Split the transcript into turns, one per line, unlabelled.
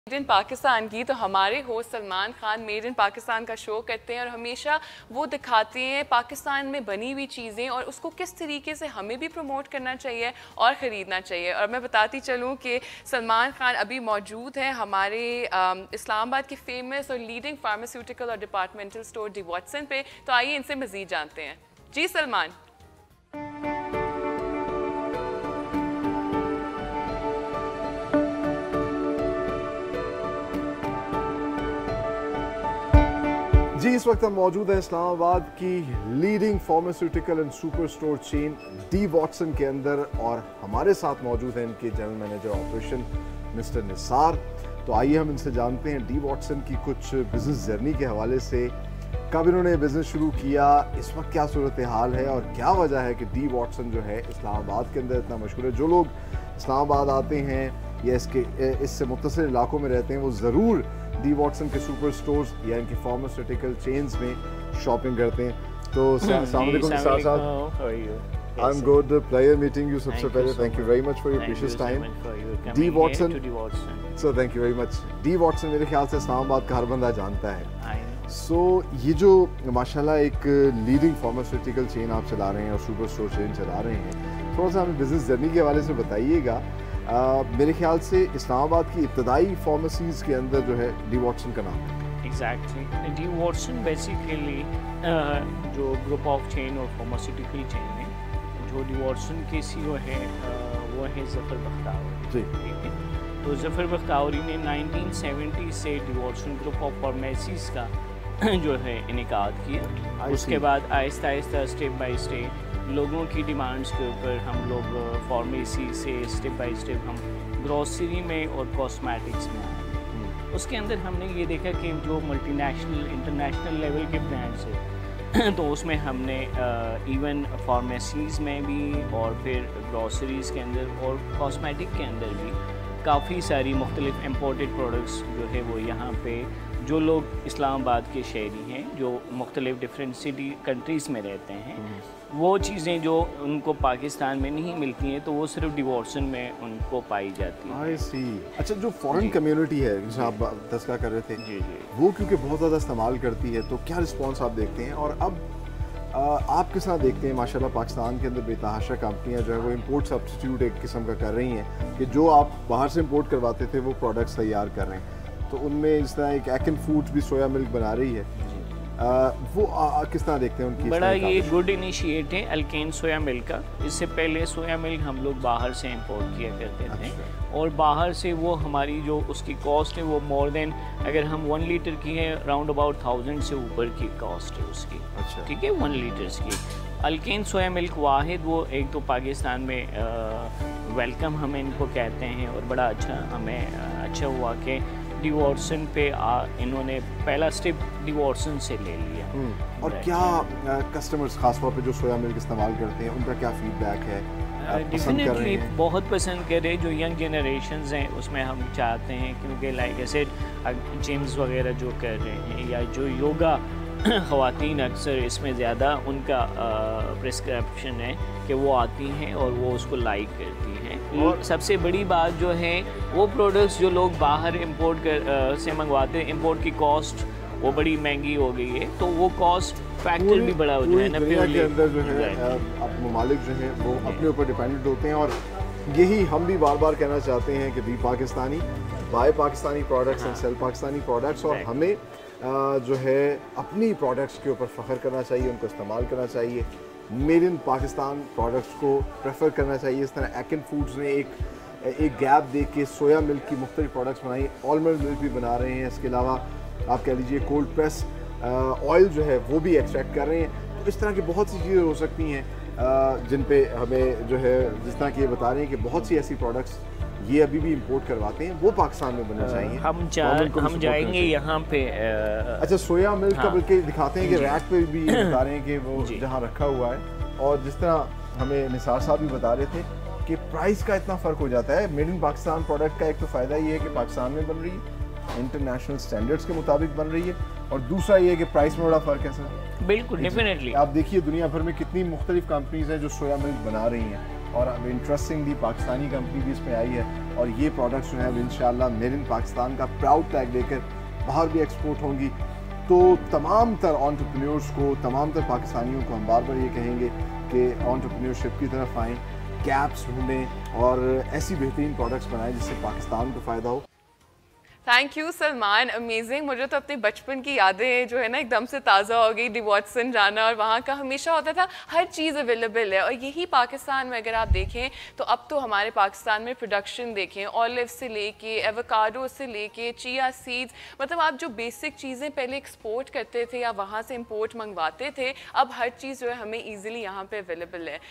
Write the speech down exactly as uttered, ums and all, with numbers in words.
Made in Pakistan की, तो हमारे host Salman Khan made in Pakistan का शो करते हैं और हमेशा वो दिखाते हैं पाकिस्तान में बनी हुई चीज़ें और उसको किस तरीके से हमें भी प्रमोट करना चाहिए और ख़रीदना चाहिए। और मैं बताती चलूँ कि सलमान खान अभी मौजूद हैं हमारे इस्लामाबाद के फेमस और लीडिंग फार्मास्यूटिकल और डिपार्टमेंटल स्टोर डी वॉटसन पे। तो आइए इनसे मज़ीद जानते हैं। जी सलमान।
जी, इस वक्त हम मौजूद हैं इस्लामाबाद की leading pharmaceutical and super store chain D Watson के अंदर और हमारे साथ मौजूद हैं इनके general manager operation mister Nisar. तो आइए हम इनसे जानते हैं डी वॉटसन की कुछ बिजनेस जर्नी के हवाले से, कब इन्होंने बिजनेस शुरू किया, इस वक्त क्या सूरत हाल है और क्या वजह है कि डी वॉटसन जो है इस्लामाबाद के अंदर इतना मशहूर है। जो लोग इस्लामाबाद आते हैं या इसके इससे मुत्तसिल इलाकों में रहते हैं वो ज़रूर डी वॉटसन के सुपर स्टोर्स या इनकी फार्मास्यूटिकल चेन्स में शॉपिंग करते हैं। तो अस्सलाम वालेकुम साथ साथ I am good, pleasure meeting you सबसे पहले। Thank you very much for your precious time. D Watson, so thank you very much. D Watson मेरे ख्याल से इस्लामाबाद का हर बंदा जानता है। सो so, ये जो माशाल्लाह एक लीडिंग फार्मास्यूटिकल चेन आप चला रहे हैं और सुपर स्टोर चेन चला रहे हैं, थोड़ा सा हमें बिजनेस जर्नी के हवाले से बताइएगा। Uh, मेरे ख्याल से इस्लामाबाद की इब्तदाई फार्मेसीज़ के अंदर जो है डी वॉटसन का नाम है।
एग्जैक्टली, डी वॉटसन बेसिकली जो ग्रुप ऑफ चेन और फार्मास्यूटिकल चेन है, जो डी वॉटसन के सीईओ है uh, वो है ज़फ़र बख्तावरी जी, ठीक है। तो ज़फ़र बख्तावरी ने नाइनटीन सेवेंटी से D Watson group of pharmacies का जो है इनेकाद किया। उसके बाद Aahista Aahista step by step लोगों की डिमांड्स के ऊपर हम लोग फार्मेसी से स्टेप बाय स्टेप हम ग्रोसरी में और कॉस्मेटिक्स में आए। उसके अंदर हमने ये देखा कि जो मल्टीनेशनल इंटरनेशनल लेवल के ब्रांड्स हैं तो उसमें हमने इवन फार्मेसीज़ में भी और फिर ग्रोसरीज़ के अंदर और कॉस्मेटिक के अंदर भी काफ़ी सारी मुख्तलिफ इम्पोर्टेड प्रोडक्ट्स जो है वो यहाँ पे जो लोग इस्लामाबाद के शहरी हैं जो मुख्तलिफ डिफरेंट सिटी कंट्रीज़ में रहते हैं, वो चीज़ें जो उनको पाकिस्तान में नहीं मिलती हैं तो वो सिर्फ डी वॉटसन में उनको पाई जाती है।
आई सी। अच्छा, जो फॉरेन कम्युनिटी है जिसे आप तस्करा कर रहे थे,
जी जी,
वो क्योंकि बहुत ज़्यादा इस्तेमाल करती है, तो क्या रिस्पॉन्स आप देखते हैं? और अब आ, आप किस तरह देखते हैं माशाल्लाह पाकिस्तान के अंदर बेतहाशा कंपनियां जो है वो इंपोर्ट सब्स्टिट्यूट एक किस्म का कर रही हैं कि जो आप बाहर से इंपोर्ट करवाते थे वो प्रोडक्ट्स तैयार कर रहे हैं। तो उनमें इस तरह एक एकन फूड्स भी सोया मिल्क बना रही है, आ, वो आ, आ, किस तरह देखते हैं उनकी?
बड़ा ये गुड इनिशिएट है अल्केन सोया मिल्क का। इससे पहले सोया मिल्क हम लोग बाहर से इंपोर्ट किया करते थे। अच्छा। और बाहर से वो हमारी जो उसकी कॉस्ट है वो मोर देन, अगर हम वन लीटर की है राउंड अबाउट थाउजेंड से ऊपर की कॉस्ट है उसकी। अच्छा। ठीक है, वन लीटर्स की अल्केन सोया मिल्क वाहिद वो एक तो पाकिस्तान में वेलकम हम इनको कहते हैं और बड़ा अच्छा हमें अच्छा हुआ कि डी वॉटसन पे आ, इन्होंने पहला स्टेप डी वॉटसन से ले लिया।
और क्या कस्टमर्स खासतौर पे जो सोया मिल्क इस्तेमाल करते हैं उनका क्या फीडबैक है?
डेफिनेटली बहुत पसंद करे। जो यंग जनरेशन्स हैं उसमें हम चाहते हैं, क्योंकि लाइक ऐसे जिम्स वगैरह जो कर रहे हैं या जो योगा ख़वातीन अक्सर इसमें ज़्यादा उनका प्रिस्क्रिप्शन है कि वो आती हैं और वो उसको लाइक करती हैं। और सबसे बड़ी बात जो है वो प्रोडक्ट्स जो लोग बाहर इंपोर्ट कर आ, से मंगवाते हैं, इंपोर्ट की कॉस्ट वो बड़ी महंगी हो गई है, तो वो कॉस्ट फैक्टर भी बड़ा हो जाए ना।
दुनिया के अंदर जो है अब ममालिक जो हैं वो अपने ऊपर डिपेंडेंट होते हैं और यही हम भी बार बार कहना चाहते हैं कि be Pakistani, buy Pakistani products and sell Pakistani products. और हमें जो है अपनी प्रोडक्ट्स के ऊपर फ़ख्र करना चाहिए, उनको इस्तेमाल करना चाहिए, मेड इन पाकिस्तान प्रोडक्ट्स को प्रेफर करना चाहिए। इस तरह एकन फूड्स ने एक एक गैप दे के सोया मिल्क की मुख्तलिफ प्रोडक्ट्स बनाई, आलमंड मिल्क भी बना रहे हैं। इसके अलावा आप कह लीजिए कोल्ड प्रेस ऑयल जो है वो भी एक्सट्रैक्ट कर रहे हैं। तो इस तरह की बहुत सी चीज़ें हो सकती हैं जिन पे हमें जो है, जिस तरह की ये बता रहे हैं कि बहुत सी ऐसी प्रोडक्ट्स ये अभी भी इंपोर्ट करवाते हैं, वो पाकिस्तान में बनना चाहिए।
हम जा, हम जाएंगे यहाँ पे आ,
अच्छा, सोया मिल्क हाँ, का बल्कि दिखाते हैं कि रैक पे भी ये बता रहे हैं कि वो जहाँ रखा हुआ है। और जिस तरह हमें निसार साहब भी बता रहे थे कि प्राइस का इतना फ़र्क हो जाता है। मेड इन पाकिस्तान प्रोडक्ट का एक तो फ़ायदा ये है कि पाकिस्तान में बन रही है, इंटरनेशनल स्टैंडर्ड्स के मुताबिक बन रही है, और दूसरा ये है कि प्राइस में बड़ा फ़र्क है सर।
बिल्कुल, डेफिनेटली।
आप देखिए दुनिया भर में कितनी मुख्तलिफ कंपनीज हैं जो सोया मिल्क बना रही हैं, और अब इंटरेस्टिंगली पाकिस्तानी कंपनी भी इसमें आई है और ये प्रोडक्ट्स जो हैं इंशाल्लाह मेड इन पाकिस्तान का प्राउड टैग लेकर बाहर भी एक्सपोर्ट होंगी। तो तमाम तर एंटरप्रेन्योर्स को, तमाम तर पाकिस्तानियों को हम बार बार ये कहेंगे कि एंटरप्रेन्योरशिप की तरफ आएँ, गैप्स ढूंढें और ऐसी बेहतरीन प्रोडक्ट्स बनाएं जिससे पाकिस्तान को फ़ायदा हो।
Thank you Salman, amazing. मुझे तो अपने बचपन की यादें जो है ना एकदम से ताज़ा हो गई, डी वॉटसन जाना, और वहाँ का हमेशा होता था हर चीज़ अवेलेबल है। और यही पाकिस्तान में अगर आप देखें तो अब तो हमारे पाकिस्तान में प्रोडक्शन देखें, ऑलिव से लेके एवोकाडो से लेके चिया सीड्स, मतलब आप जो बेसिक चीज़ें पहले एक्सपोर्ट करते थे या वहाँ से इम्पोर्ट मंगवाते थे, अब हर चीज़ जो है हमें ईजिली यहाँ पर अवेलेबल है।